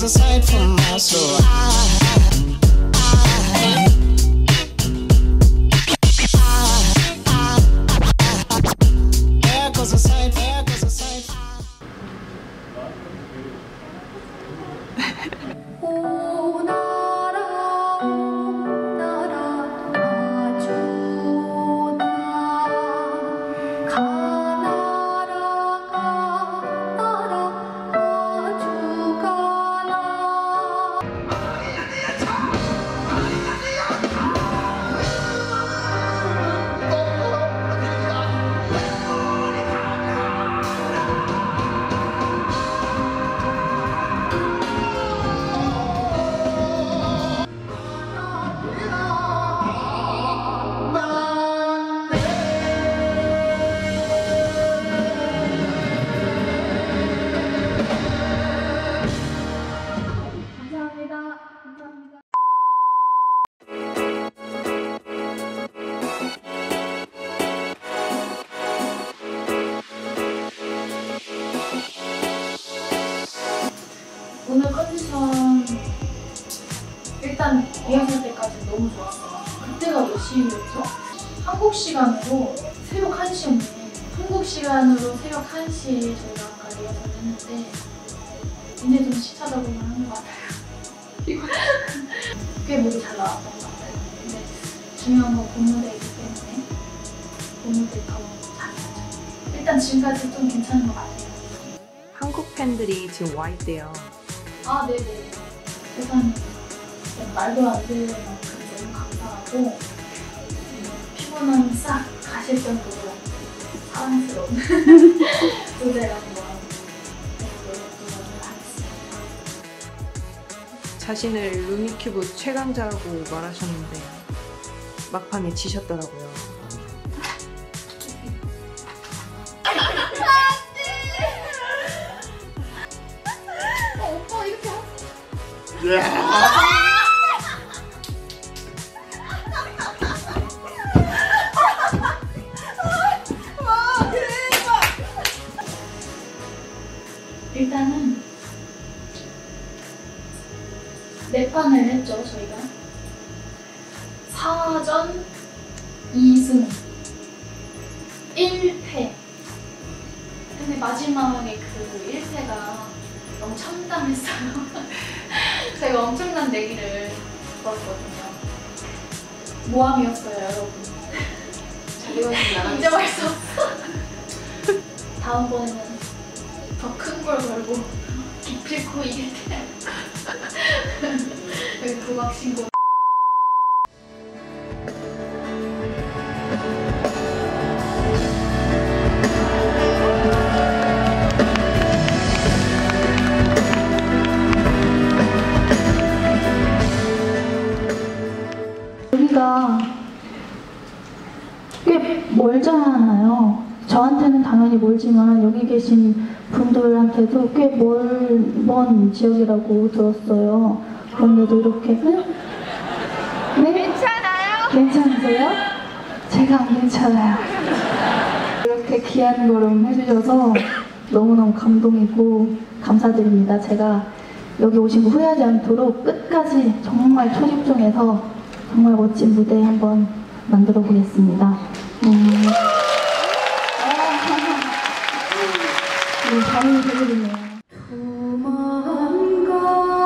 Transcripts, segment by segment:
a sight for my soul. There goes a sight, there goes a sight. 오늘 컨디션 일단 리허설 때까지 너무 좋았어요. 그때가 몇 시였죠? 한국 시간으로 새벽 1시였네. 한국 시간으로 새벽 1시에 저희가 아까 리허설을 했는데 이제 좀 시차적으로 하는 것 같아요. 꽤 목이 잘 나왔던 것 같아요. 근데 중요한 건 본무대이기 때문에 본무대 더 잘해야죠. 일단 지금까지 좀 괜찮은 것 같아요. 한국 팬들이 지금 와 있대요. 아, 네네. 우선 말도 안 되는 만큼 너무 감사하고 피곤함이 싹 가실 정도로 사랑스러운 무대를 한번 하겠습니다. 자신을 루미큐브 최강자라고 말하셨는데 막판에 지셨더라고요. 오빠 이렇게 일단은 4판을 했죠, 저희가. 4전 2승 1패. 근데 마지막에 그 1패가 너무 참담했어요. 제가 엄청난 내기를 걸었거든요. 모함이었어요, 여러분. 인정할 수 없어. 다음번에는 더 큰 걸 걸고 기필코 이길 때 여기 도박 신고. 여기가 꽤 멀잖아요. 저한테는 당연히 멀지만 여기 계신 분들한테도 꽤 먼 지역이라고 들었어요. 그런데도 이렇게 네? 괜찮아요? 괜찮으세요? 제가 안 괜찮아요. 이렇게 귀한 걸음 해주셔서 너무너무 감동이고 감사드립니다. 제가 여기 오신 거 후회하지 않도록 끝까지 정말 초집중해서 정말 멋진 무대 한번 만들어 보겠습니다. 잠이 들리네요. 도망가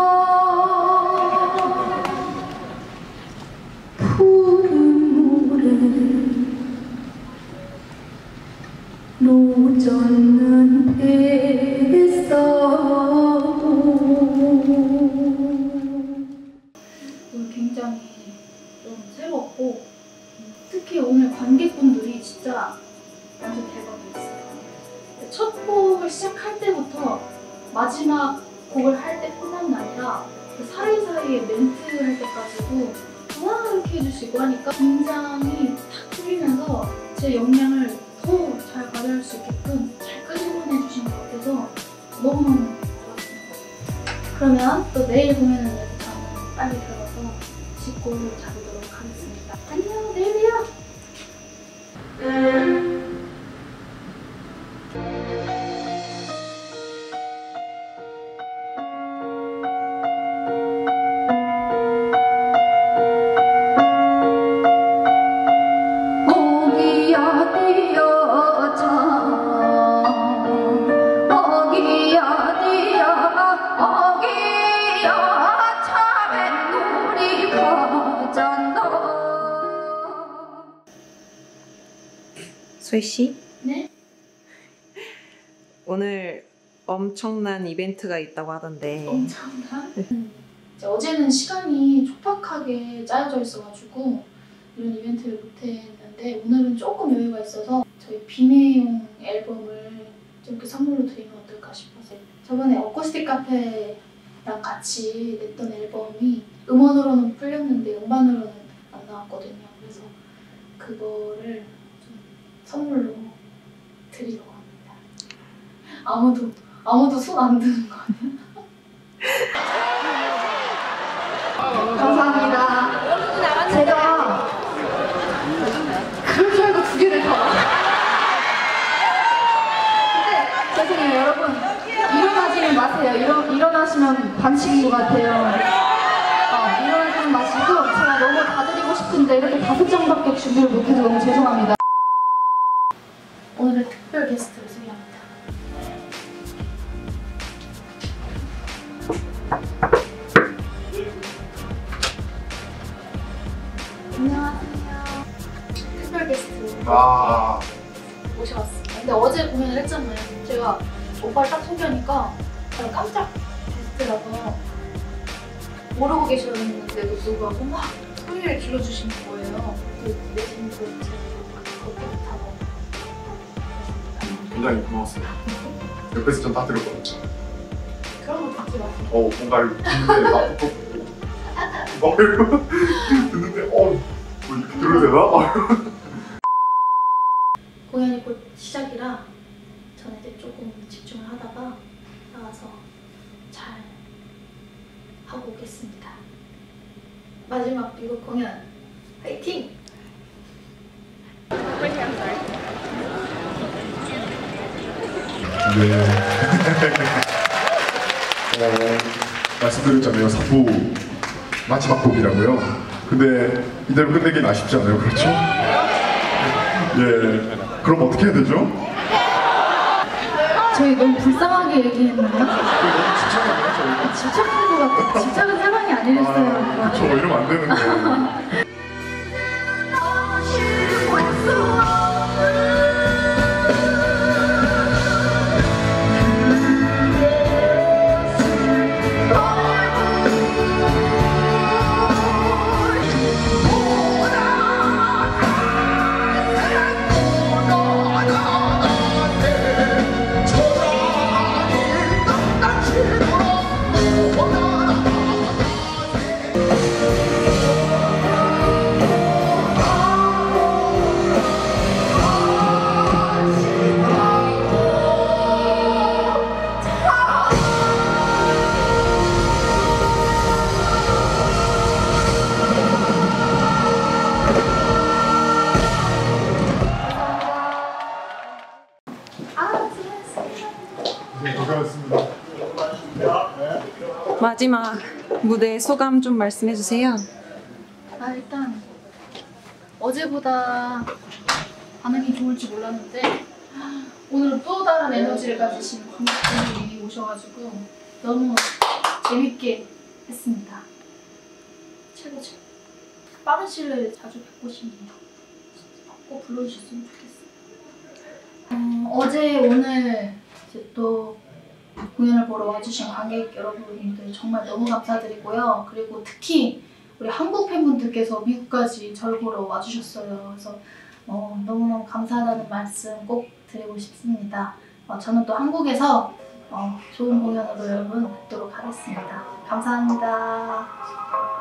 푸른 모래 노젓는 뱃사오. 오늘 굉장히 좀 새롭고 특히 오늘 관객분들이 진짜 아주 대박이었어요. 첫 곡을 시작할 때부터 마지막 곡을 할 때뿐만 아니라 그 사이사이에 멘트 할 때까지도 와 이렇게 해주시고 하니까 긴장이 탁 풀리면서 제 역량을 더 잘 발휘할 수 있게끔 잘 끄집어내 주신 것 같아서 너무너무 좋았습니다. 그러면 또 내일 공연은 저는 빨리 들어가서 씻고 자보도록 하겠습니다. 안녕, 내일 봬요. 어디여 참 어기야 디야 어기야 참에 우리 가잔다. 소희 씨, 네? 오늘 엄청난 이벤트가 있다고 하던데. 엄청난? 어제는 시간이 촉박하게 짜여져 있어가지고 이런 이벤트를 못했는데 오늘은 조금 여유가 있어서 저희 비매용 앨범을 좀 이렇게 선물로 드리면 어떨까 싶어서 저번에 어쿠스틱 카페랑 같이 냈던 앨범이 음원으로는 풀렸는데 음반으로는 안 나왔거든요. 그래서 그거를 좀 선물로 드리려고 합니다. 아무도 손 안 드는 거 아니야? 감사합니다. 제가 그럴 줄 알고 두 개를 다. 근데 죄송해요 여러분. 일어나지는 마세요. 일어나시면 반칙인 것 같아요. 일어나지는 마시고 제가 너무 다 드리고 싶은데 이렇게 5장밖에 준비를 못해서 너무 죄송합니다. 오늘의 특별 게스트를 소개합니다. 안녕하세요. 특별 게스트 모셔왔어요. 근데 어제 공연을 했잖아요. 제가 오빠를 딱 소개하니까 저는 깜짝 게스트라서 모르고 계셨는데도 불구하고 막 소리를 질러주신 거예요. 내신 그 제가 그때부터 굉장히 고마웠어요. 옆에서 전 다 들었거든요. 그런 거 듣지 마세요. 뭔가 이렇게 듣는데 막 이러고 듣는데 뭐 이렇게 들어야 되나? 공연이 곧 시작이라 저는 이제 조금 집중을 하다가 나가서 잘 하고 오겠습니다. 마지막 미국 공연 화이팅! 네. 말씀드렸잖아요. 4부 마지막 곡이라고요. 근데 이대로 끝내긴 아쉽지 않아요. 그렇죠? 예. 그럼 어떻게 해야 되죠? 저희 너무 불쌍하게 얘기했나요? 집착하네요, 집착한 것 같아요. 집착은 사랑이 아니랬어요. 그렇죠. 이러면 안 되는데. 마지막 무대 소감 좀 말씀해 주세요. 일단 어제보다 반응이 좋을지 몰랐는데 오늘은 또 다른 에너지를 가지신 관객분들이 오셔가지고 너무 재밌게 했습니다. 최고. 빠른 시일 내에 자주 뵙고 싶네요. 꼭 불러주셨으면 좋겠어요. 어제 오늘 이제 또 공연을 보러 와주신 관객 여러분들 정말 너무 감사드리고요. 그리고 특히 우리 한국 팬분들께서 미국까지 저를 보러 와주셨어요. 그래서 너무너무 감사하다는 말씀 꼭 드리고 싶습니다. 저는 또 한국에서 좋은 공연으로 여러분 뵙도록 하겠습니다. 감사합니다.